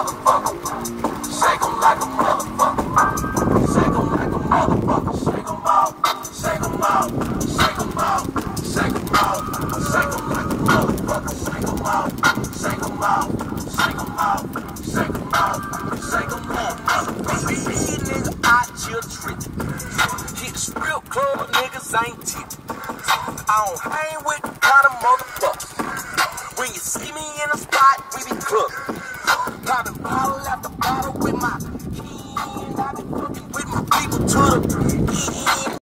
motherfucker. Shake 'em like a motherfucker. Shake 'em like a motherfucker. Shake 'em out. Shake 'em out. Shake 'em out. Shake 'em out. Shake 'em like a motherfucker. Shake 'em out. Shake 'em out. Shake 'em out. Shake 'em out. Shake 'em out. These niggas out here tripping. Hit the strip club, niggas ain't tipping. I don't hang with the kind of motherfuckers. When you see me in a spot, we be clubbing.